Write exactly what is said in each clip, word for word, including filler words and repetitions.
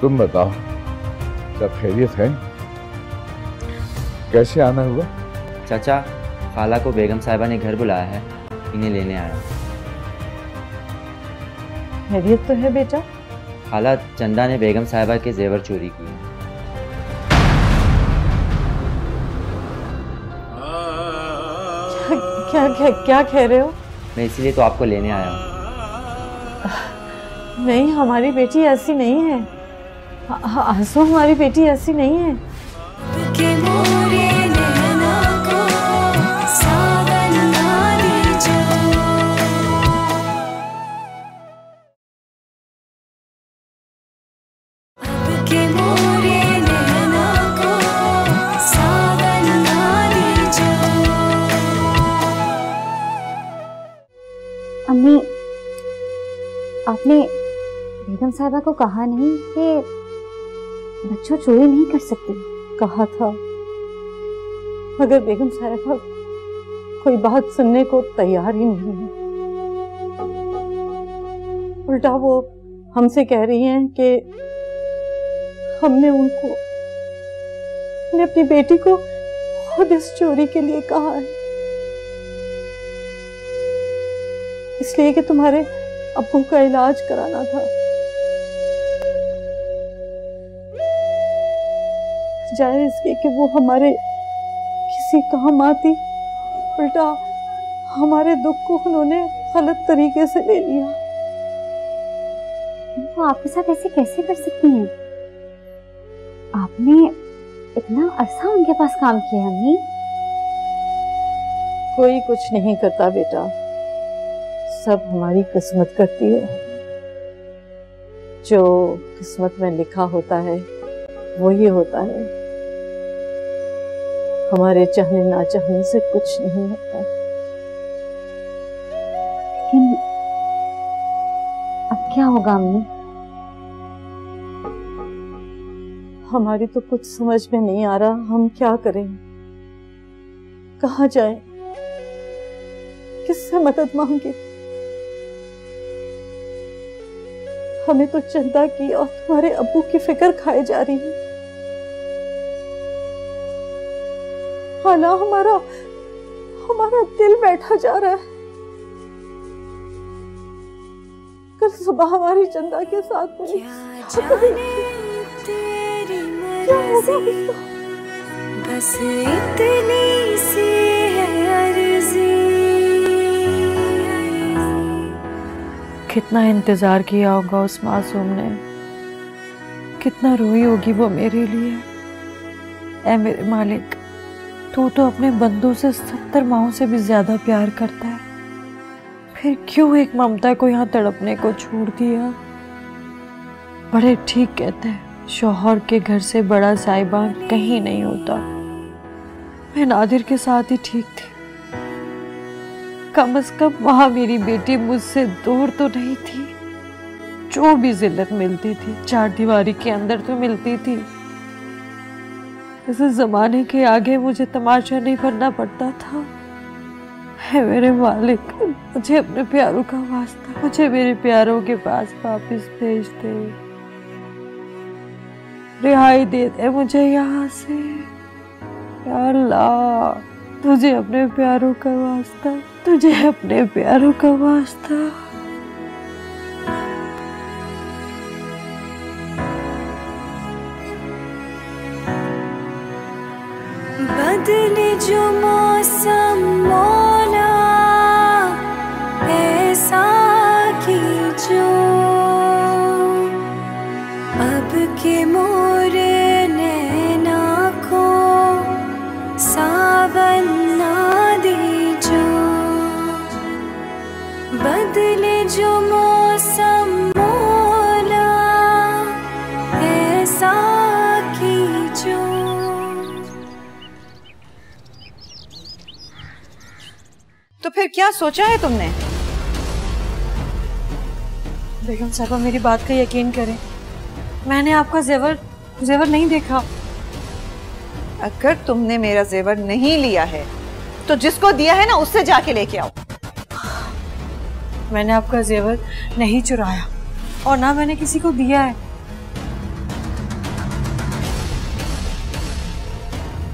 तुम बताओ, सब खैरियत है? कैसे आना हुआ? चाचा, खाला को बेगम साहिबा ने घर बुलाया है, इन्हें लेने आया। खैरियत तो है बेटा? खाला, चंदा ने बेगम साहिबा के जेवर चोरी किए। क्या क्या क्या कह रहे हो? मैं इसीलिए तो आपको लेने आया हूँ। नहीं, हमारी बेटी ऐसी नहीं है। आंसू, हमारी बेटी ऐसी नहीं है। अम्मी, आपने बेगम साहिबा को कहा नहीं कि बच्चों चोरी नहीं कर सकती? कहा था, मगर बेगम साहिबा कोई बात सुनने को तैयार ही नहीं है। उल्टा वो हमसे कह रही हैं कि हमने उनको हमने अपनी बेटी को खुद इस चोरी के लिए कहा है, इसलिए कि तुम्हारे अब्बू का इलाज कराना था। जाए इसके कि वो हमारे किसी काम आती, उल्टा हमारे दुख को उन्होंने गलत तरीके से ले लिया। वो आपके साथ ऐसे कैसे कर सकती हैं? आपने इतना अरसा उनके पास काम किया। अम्मी, कोई कुछ नहीं करता बेटा, सब हमारी किस्मत करती है। जो किस्मत में लिखा होता है वही होता है। हमारे चाहने ना चाहने से कुछ नहीं होता। लेकिन अब क्या होगा अम्मी? हमारी तो कुछ समझ में नहीं आ रहा, हम क्या करें, कहाँ जाएं, किससे मदद मांगे? हमें तो चंदा की और तुम्हारे अब्बू की फिक्र खाई जा रही है। हाला, हमारा हमारा दिल बैठा जा रहा है। कल सुबह हमारी चंदा के साथ मिली, क्या होगा उसका? बस इतनी सी है अर्जी। कितना इंतजार किया होगा उस मासूम ने, कितना रोई होगी वो मेरे लिए। ऐ मेरे मालिक, तू तो अपने बंदों से सत्तर माहों से भी ज्यादा प्यार करता है, फिर क्यों एक ममता को यहाँ तड़पने को छोड़ दिया? बड़े ठीक कहते हैं, शौहर के घर से बड़ा साहिबान कहीं नहीं होता। मैं नादिर के साथ ही ठीक थी, कम से कम वहां मेरी बेटी मुझसे दूर तो नहीं थी। जो भी जिल्लत मिलती थी चार दीवारी के अंदर तो मिलती थी। इस जमाने के आगे मुझे तमाशा नहीं बनना पड़ता था। है मेरे मालिक, मुझे अपने प्यारों का वास्ता, मुझे मेरे प्यारों के पास वापस भेज दे, रिहाई दे दे मुझे यहाँ से। या अल्लाह, तुझे अपने प्यारों का वास्ता, तुझे अपने प्यारों का वास्ता। बदले जो मौसम मौला, ऐसा की जो अब के मोरे नैना को सावन ना दीजो। बदले जो मौसम मौला, ऐसा कीजो। तो फिर क्या सोचा है तुमने? बेगम साहबा, मेरी बात का यकीन करें, मैंने आपका जेवर जेवर नहीं देखा। अगर तुमने मेरा जेवर नहीं लिया है तो जिसको दिया है ना उससे जाके लेके आओ। मैंने आपका जेवर नहीं चुराया और ना मैंने किसी को दिया है।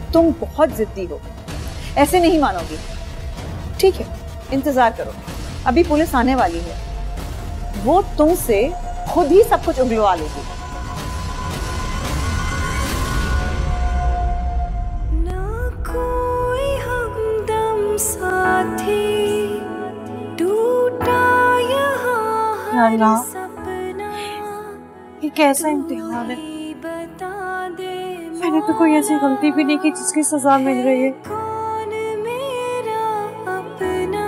तुम बहुत जिद्दी हो, ऐसे नहीं मानोगी। ठीक है, इंतजार करो, अभी पुलिस आने वाली है, वो तुमसे खुद ही सब कुछ उगलवा लेगी। ना कोई हमदम साथी, टूटा यहाँ हर सपना, ये कैसा इम्तिहान है? बता दे मैंने तो कोई ऐसी गलती भी नहीं की जिसकी सजा मिल रही है। कौन मेरा अपना।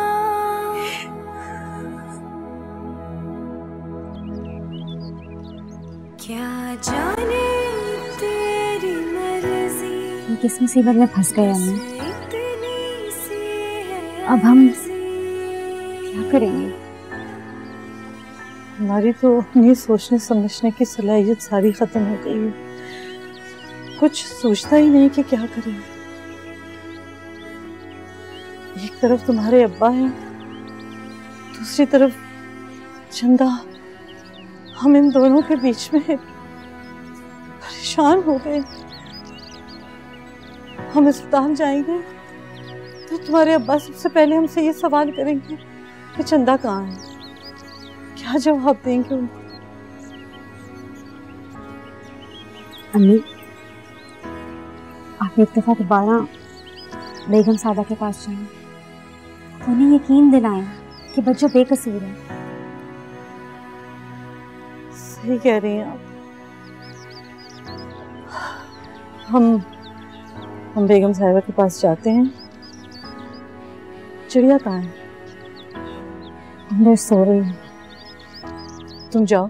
क्या जाने तेरी मर्जी, ये किस मुसीबत में फंस गए हम? इतनी सी है अब हम अर्जी। क्या करेंगे? हमारी तो अपनी सोचने समझने की सलाहियत सारी खत्म हो गई है, कुछ सोचता ही नहीं कि क्या करें। एक तरफ तुम्हारे अब्बा हैं, दूसरी तरफ चंदा। हम इन दोनों के बीच में परेशान हो गए। हम अस्पताल जाएंगे तो तुम्हारे अब्बा सबसे पहले हमसे ये सवाल करेंगे कि चंदा कहाँ है। क्या जवाब देंगे उनको? अम्मी, आप एक दफा दोबारा बेगम सादा के पास जाएं, उन्हें यकीन दिलाएं कि बच्चों बेकसूर है। सही कह रही हैं आप। हम हम बेगम साहिबा के पास जाते हैं। चिड़िया कहाँ है? अंदर सो रही है। तुम जाओ,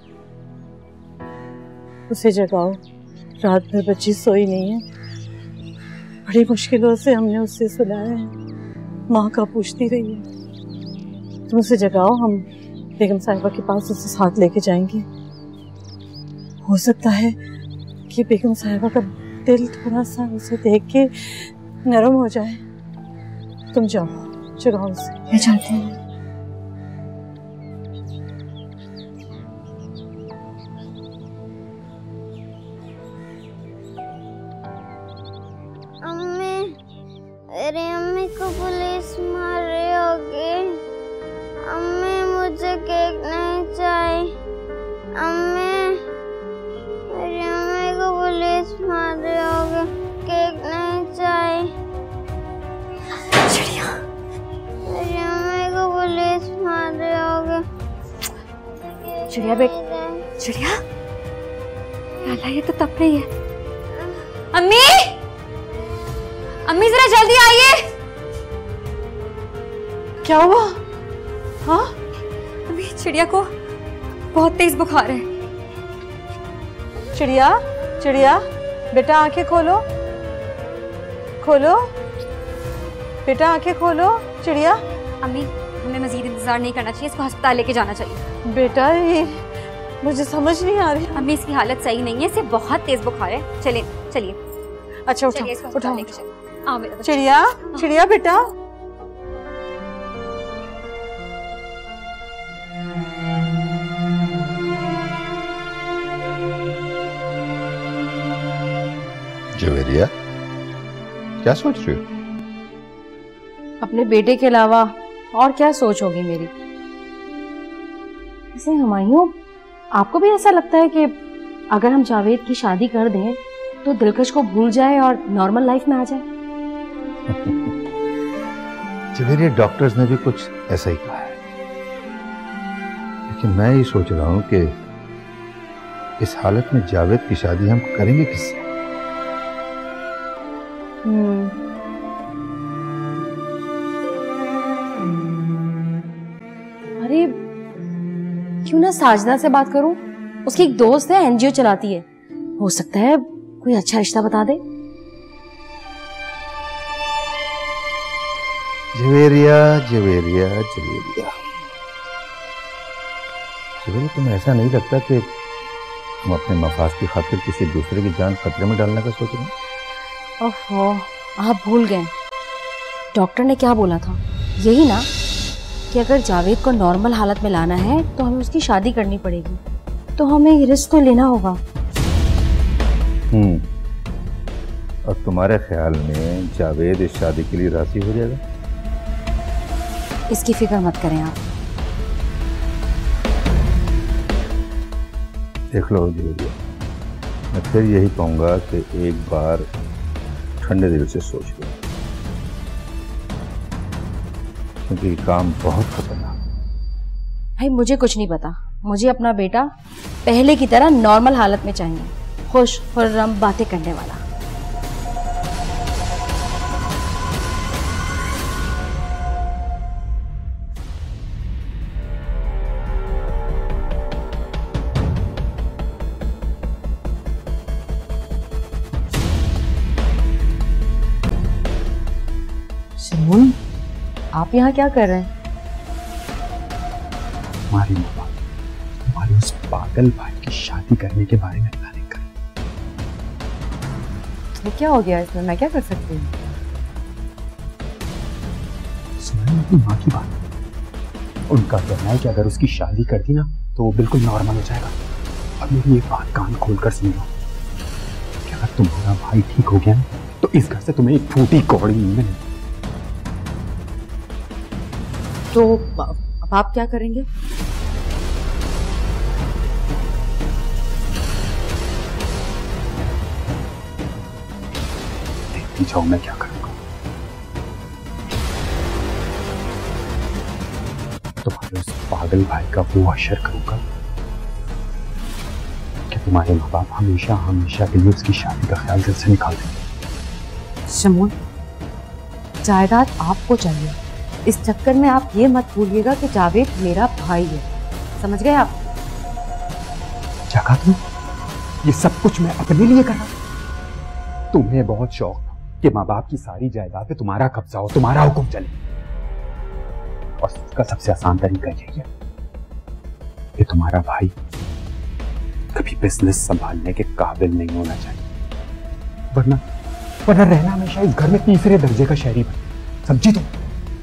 उसे जगाओ, रात भर बच्ची सोई नहीं है। बड़ी मुश्किलों से हमने उससे सुलाया है, माँ का पूछती रही है। तुम उसे जगाओ, हम बेगम साहिबा के पास उसे साथ लेके जाएंगे। हो सकता है कि बेगम साहिबा का दिल थोड़ा सा उसे देख के नरम हो जाए। तुम जाओ, जगाओ उसे। मैं चाहती हूँ। अम्मी, मेरी अम्मी को पुलिस मार रही होगी। अम्मी, मुझे केक नहीं चाहिए। अम्मी, मेरी अम्मी को पुलिस मार रही होगी, केक नहीं चाहिए। चिड़िया, मेरी अम्मी को पुलिस मार रही होगी। चिड़िया बेट, चिड़िया, अल्लाह, ये तो तप रही है। अम्मी, अम्मी जरा जल्दी आइए। क्या हुआ? हाँ, अम्मी, चिड़िया को बहुत तेज बुखार है। चिड़िया, चिड़िया, बेटा आंखें खोलो, खोलो, बेटा आंखें खोलो। चिड़िया, अम्मी, हमें मजीद इंतजार नहीं करना चाहिए, इसको अस्पताल लेके जाना चाहिए। बेटा ये मुझे समझ नहीं आ रही। अम्मी, इसकी हालत सही नहीं है, इसे बहुत तेज बुखार है। चलिए चलिए अच्छा, चलिए, उठाओ इसको अस्पताल उठाओ। लेके चलिए। आओ मेरा बच्चा। चिड़िया, चिड़िया बेटा। जवेरिया, क्या सोच रही हो? अपने बेटे के अलावा और क्या सोच होगी मेरी। वैसे हुमायूं, आपको भी ऐसा लगता है कि अगर हम जावेद की शादी कर दें तो दिलकश को भूल जाए और नॉर्मल लाइफ में आ जाए? जवेरिया, डॉक्टर्स ने भी कुछ ऐसा ही कहा है, लेकिन मैं ये सोच रहा हूं कि इस हालत में जावेद की शादी हम करेंगे किससे? हम्म, अरे क्यों ना साजदा से बात करूं, उसकी एक दोस्त है, एनजीओ चलाती है, हो सकता है कोई अच्छा रिश्ता बता दे। जवेरिया, जवेरिया, जवेरिया, जवेरिया, तुम्हें ऐसा नहीं लगता कि हम अपने मफाद की खातिर किसी दूसरे की जान खतरे में डालने का सोच रहे हैं? ओहो, आप भूल गए, डॉक्टर ने क्या बोला था? यही ना कि अगर जावेद को नॉर्मल हालत में लाना है तो हमें उसकी शादी करनी पड़ेगी, तो हमें ये रिस्क तो लेना होगा। हम्म, और तुम्हारे ख्याल में जावेद इस शादी के लिए राजी हो जाएगा? इसकी फिक्र मत करें आप। देख लो जी, मैं फिर यही कहूंगा कि एक बार ठंडे दिल से सोच लो, क्योंकि ये काम बहुत खतरनाक। भाई मुझे कुछ नहीं पता, मुझे अपना बेटा पहले की तरह नॉर्मल हालत में चाहिए, खुश खुर्रम बातें करने वाला। सुमन, आप यहाँ क्या कर रहे हैं? हमारी माँ हमारे उस पागल भाई की शादी करने के बारे में प्लानिंग कर। तो क्या हो गया इसमें, मैं क्या कर सकती हूँ? सुमन, अपनी माँ की बात, उनका कहना है कि अगर उसकी शादी कर दी ना तो वो बिल्कुल नॉर्मल हो जाएगा। अब मेरी एक बात कान खोलकर सुन लो कि अगर तुम्हारा भाई ठीक हो गया ना तो इस घर से तुम्हें एक फूटी कौड़ी नहीं मिलेगी। तो अब आप क्या करेंगे? देखती जाओ मैं क्या करूंगा। तुम्हारे उस पागल भाई का वो अशर करूंगा कि तुम्हारे माँ बाप हमेशा हमेशा के लिए उसकी शादी का ख्याल दिल से निकाल देंगे। शमून, जायदाद आपको चाहिए, इस चक्कर में आप ये मत भूलिएगा कि जावेद मेरा भाई है, समझ गए आप? क्या कहा तुम? ये सब कुछ मैं अपने लिए कर रहा हूं। तुम्हें बहुत शौक था कि माँ बाप की सारी जायदाद पे तुम्हारा कब्जा हो, तुम्हारा हुक्म चले, और इसका सबसे आसान तरीका यही है कि तुम्हारा भाई कभी बिजनेस संभालने के काबिल नहीं होना चाहिए, वरना वरना रहना हमेशा इस घर में तीसरे दर्जे का शहरी बन, समझी तुम?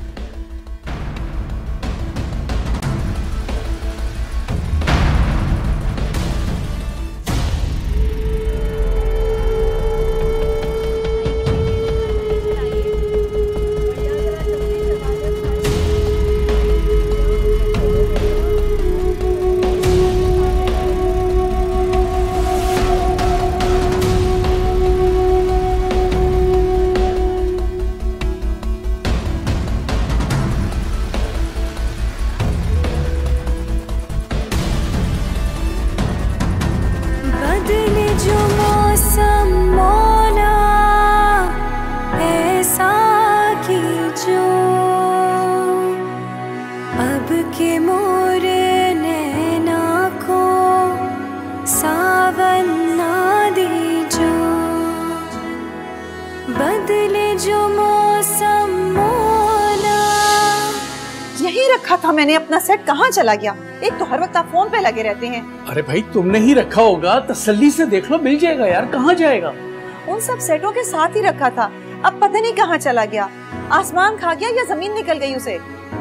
रखा था मैंने अपना सेट, कहाँ चला गया? एक तो हर वक्त आप फोन पे लगे रहते हैं। अरे भाई तुमने ही रखा होगा, तसल्ली से देख लो, मिल जाएगा यार, कहाँ जाएगा? उन सब सेटों के साथ ही रखा था, अब पता नहीं कहाँ चला गया। आसमान खा गया या जमीन निकल गई उसे?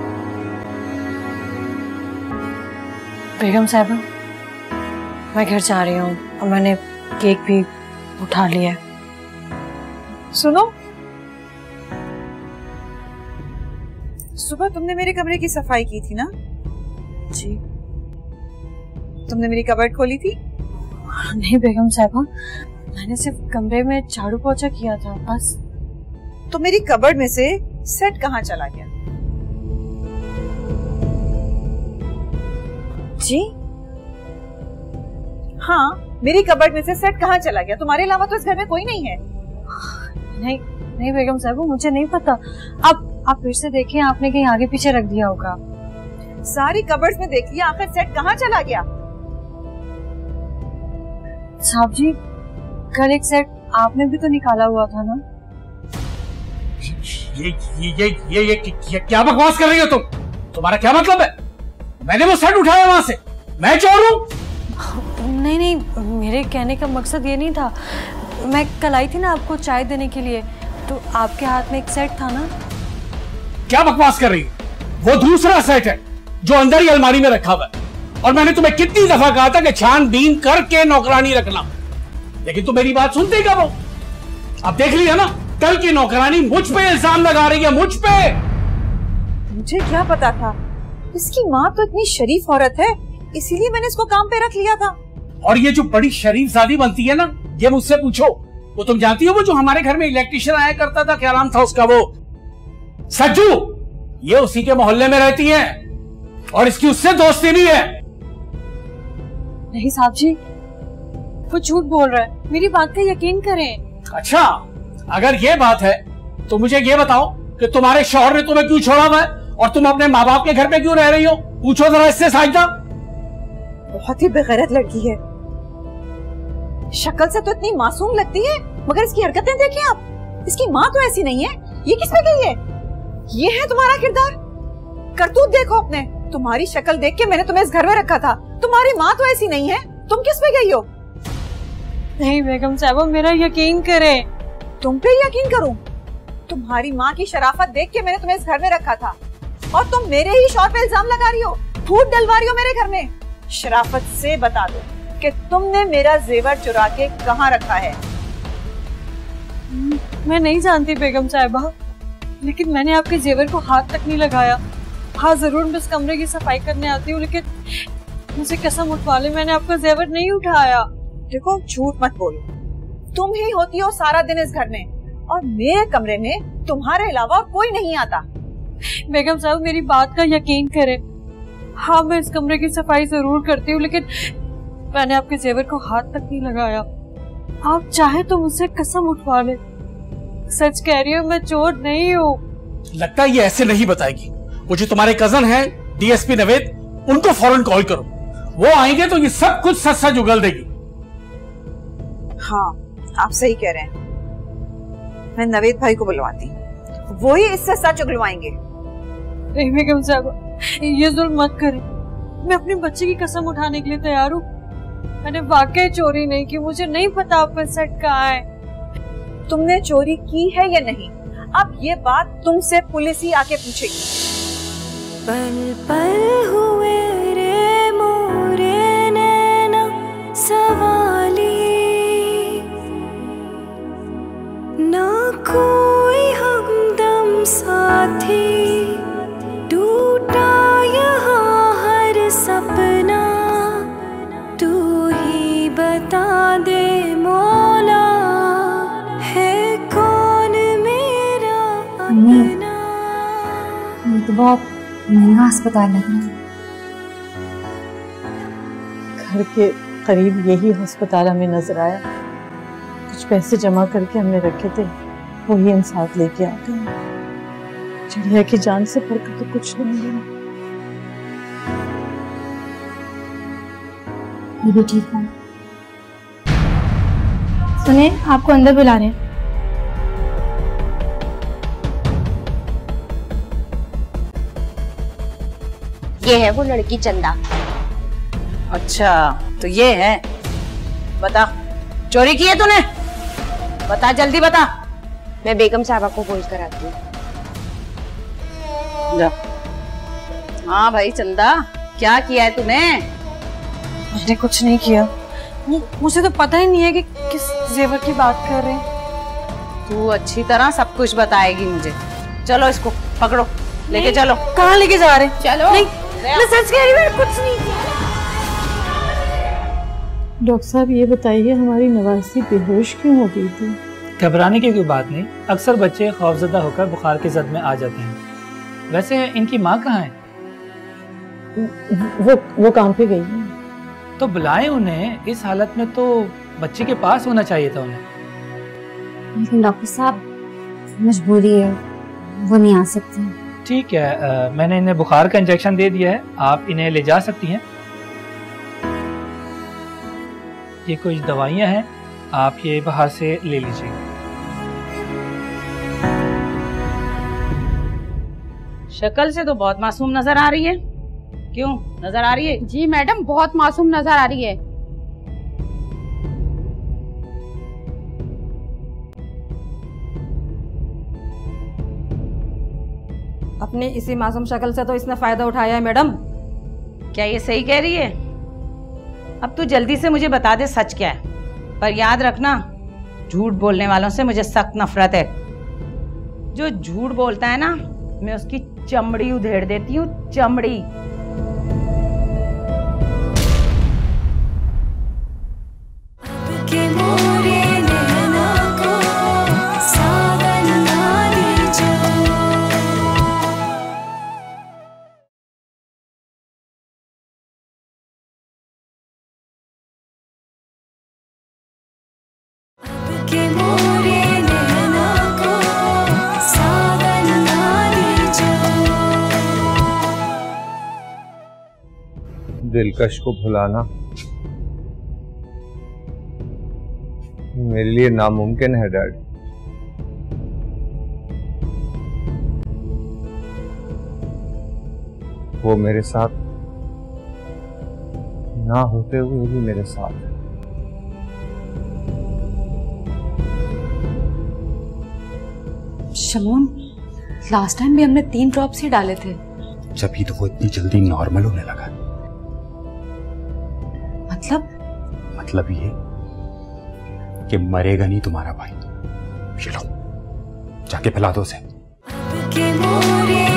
बेगम साहबा, मैं घर जा रही हूँ और मैंने केक भी उठा लिया। सुनो, सुबह तुमने मेरे कमरे की सफाई की थी ना? जी। तुमने मेरी कबर्ड खोली थी? नहीं बेगम साहबा, मैंने सिर्फ कमरे में झाड़ू पोछा किया था बस। तो मेरी कबर्ड में से सेट कहाँ चला गया? जी हाँ, मेरी कबर्ड में से सेट कहाँ चला गया? तुम्हारे अलावा तो इस घर में कोई नहीं है। नहीं नहीं बेगम साहब, मुझे नहीं पता। आप आप फिर से देखिए, आपने कहीं आगे पीछे रख दिया होगा। सारी कबर्ड्स में देख लिया, आखिर सेट कहाँ चला गया? साहब जी, कल एक सेट आपने भी तो निकाला हुआ था ना? ये ये ये ये, ये, ये क्या बकवास कर रही हो तुम? तुम्हारा क्या मतलब है? मैंने वो सेट उठाया वहां से, मैं चोर हूँ? नहीं नहीं, मेरे कहने का मकसद ये नहीं था। मैं कल आई थी ना आपको चाय देने के लिए, तो आपके हाथ में एक सेट था ना? क्या बकवास कर रही है? वो दूसरा सेट है जो अंदर ही अलमारी में रखा हुआ है, और मैंने तुम्हें कितनी दफा कहा था कि छानबीन करके नौकरानी रखना, लेकिन तुम मेरी बात सुनते कब हो? अब देख लिया ना, कल की नौकरानी मुझ पे इल्जाम लगा रही है, मुझ पे। मुझे क्या पता था, इसकी माँ तो इतनी शरीफ औरत है, इसीलिए मैंने इसको काम पे रख लिया था। और ये जो बड़ी शरीफ ज़ादी बनती है ना, ये मुझसे पूछो। वो तुम जानती हो, वो जो हमारे घर में इलेक्ट्रिशियन आया करता था, क्या नाम था उसका, वो सज्जू, ये उसी के मोहल्ले में रहती है और इसकी उससे दोस्ती भी है। नहीं साहब जी, वो झूठ बोल रहा है, मेरी बात का यकीन करें। अच्छा, अगर ये बात है तो मुझे ये बताओ कि तुम्हारे शौहर ने तुम्हें क्यों छोड़ा हुआ है और तुम अपने माँ बाप के घर पे क्यों रह रही हो? पूछो जरा इससे साजिदा। बहुत ही बेगैरत लड़की है, शक्ल से तो इतनी मासूम लगती है, मगर इसकी हरकतें देखिए आप। इसकी माँ तो ऐसी नहीं है। ये किस पे गई है? ये है तुम्हारा किरदार? करतूत देखो अपने। तुम्हारी शक्ल देख के मैंने तुम्हें इस घर में रखा था, तुम्हारी माँ तो ऐसी नहीं है। तुम किस पे गई हो? नहीं बेगम साहबा, मेरा यकीन करें। तुम पे यकीन करूं? तुम्हारी माँ की शराफत देख के मैंने तुम्हें इस घर में रखा था और तुम मेरे ही शौहर पे इल्जाम लगा रही हो, फूट डलवा रही हो मेरे घर में। शराफत से बता दो कि तुमने मेरा जेवर चुरा के कहाँ रखा है? मैं नहीं जानती बेगम साहिबा, लेकिन मैंने आपके जेवर को हाथ तक नहीं लगाया। हाँ जरूर मैं इस कमरे की सफाई करने आती हूँ, लेकिन मुझे कसम उठवा ले, मैंने आपका जेवर नहीं उठाया। देखो झूठ मत बोलो, तुम ही होती हो सारा दिन इस घर में और मेरे कमरे में तुम्हारे अलावा और कोई नहीं आता। बेगम साहब मेरी बात का यकीन करें, हाँ मैं इस कमरे की सफाई जरूर करती हूँ, लेकिन मैंने आपके जेवर को हाथ तक नहीं लगाया। आप चाहे तो मुझसे कसम उठवा ले, सच कह रही हूँ, मैं चोर नहीं हूँ। लगता है ये ऐसे नहीं बताएगी। वो जो तुम्हारे कजन हैं डीएसपी नवेद, उनको फौरन कॉल करो, वो आएंगे तो ये सब कुछ सच सच उगल देगी। हाँ आप सही कह रहे हैं, मैं नवेद भाई को बुलवाती, वो ही इससे सच उगलवाएंगे। नहीं बेगम साहब ये जुल्म मत करें, मैं अपने बच्चे की कसम उठाने के लिए तैयार हूँ। मैंने वाकई चोरी नहीं की, मुझे नहीं पता आपका सेट कहाँ है। तुमने चोरी की है या नहीं, अब ये बात तुमसे पुलिस ही आके पूछेगी। पल पल हुए रे मोरे नैना सवाली, ना कोई हमदम साथी, टूटा यहाँ हर सपना, तू ही बता दे मौला, है कौन मेरा अपना। ये तो बहुत महंगा अस्पताल लग रहा है। घर के करीब यही अस्पताल हमें नजर आया, कुछ पैसे जमा करके हमने रखे थे, वही हम साथ लेके आ गए। चिड़िया की जान से बढ़कर तो कुछ नहीं मिला। ये भी ठीक है। सुने, आपको अंदर बुला रहे हैं। ये है वो लड़की चंदा। अच्छा तो ये है, बता चोरी की है तूने? बता जल्दी बता। मैं बेगम साहबा को बोल कर आती हूँ। जा। हाँ भाई चंदा, क्या किया है तूने? मैंने कुछ नहीं किया, मुझे तो पता ही नहीं है कि किस जेवर की बात कर रहे हैं। तू अच्छी तरह सब कुछ बताएगी मुझे। चलो इसको पकड़ो, लेके चलो। कहाँ लेके जा रहे हैं? चलो। नहीं, मैं सच कह रही हूँ, मैंने कुछ नहीं किया। डॉक्टर साहब ये बताइए, हमारी नवासी बेहोश क्यों हो गई थी? घबराने की कोई बात नहीं, अक्सर बच्चे खौफजदा होकर बुखार के जद में आ जाते हैं। वैसे इनकी माँ कहाँ है? वो वो काम पे गई है। तो बुलाएं उन्हें, इस हालत में तो बच्चे के पास होना चाहिए था उन्हें। लेकिन डॉक्टर साहब मजबूरी है, वो नहीं आ सकते। ठीक है, आ, मैंने इन्हें बुखार का इंजेक्शन दे दिया है, आप इन्हें ले जा सकती हैं। ये कुछ दवाइयाँ हैं, आप ये बाहर से ले लीजिएगा। शक्ल से तो बहुत मासूम नजर आ रही है। क्यों नजर आ रही है? जी मैडम, बहुत मासूम नजर आ रही है। अपनी इसी मासूम शक्ल से तो इसने फायदा उठाया है मैडम। क्या ये सही कह रही है? अब तू जल्दी से मुझे बता दे सच क्या है, पर याद रखना झूठ बोलने वालों से मुझे सख्त नफरत है। जो झूठ बोलता है ना, मैं उसकी चमड़ी उधेड़ देती हूँ, चमड़ी। दिलकश को भुलाना मेरे लिए नामुमकिन है डैड। वो मेरे साथ ना होते हुए भी मेरे साथ है। शमून, लास्ट टाइम भी हमने तीन ड्रॉप्स ही डाले थे। जब ही तो वो इतनी जल्दी नॉर्मल होने लगा। मतलब मतलब ये कि मरेगा नहीं तुम्हारा भाई। चलो जाके पिला दो उसे।